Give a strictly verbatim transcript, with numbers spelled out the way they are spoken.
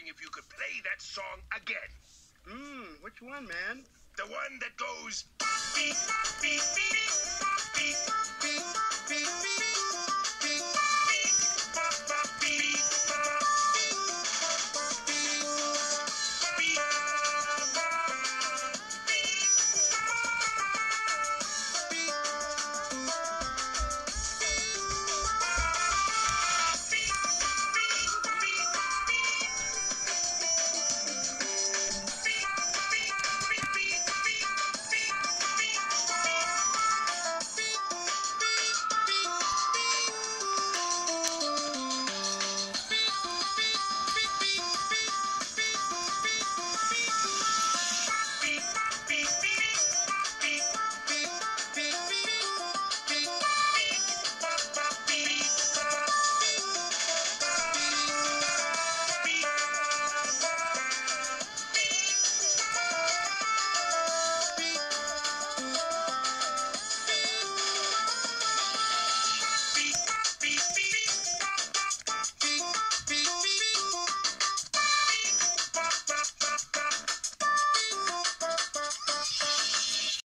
wondering if you could play that song again. Hmm, which one, man? The one that goes beep, beep, beep, beep.